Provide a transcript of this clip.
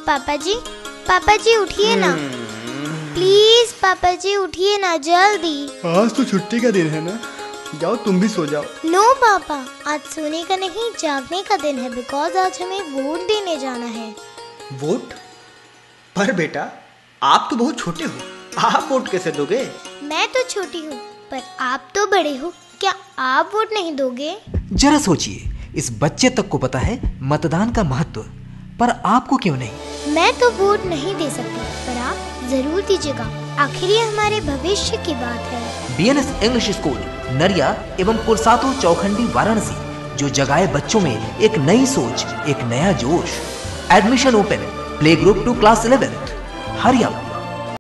पापा जी उठिए ना प्लीज, पापा जी उठिए ना जल्दी। आज तो छुट्टी का दिन है ना, जाओ तुम भी सो जाओ। नो पापा, आज सोने का नहीं जागने का दिन है, बिकॉज आज हमें वोट देने जाना है। वोट? पर बेटा आप तो बहुत छोटे हो, आप वोट कैसे दोगे? मैं तो छोटी हूँ पर आप तो बड़े हो, क्या आप वोट नहीं दोगे? जरा सोचिए, इस बच्चे तक को पता है मतदान का महत्व, पर आपको क्यों नहीं? मैं तो वोट नहीं दे सकती, पर आप जरूर दीजिएगा, आखिर ये हमारे भविष्य की बात है। बीएनएस इंग्लिश स्कूल नरिया एवं कुरसातो चौखंडी वाराणसी, जो जगाए बच्चों में एक नई सोच, एक नया जोश। Admission open, play group to class 11। Hurry up.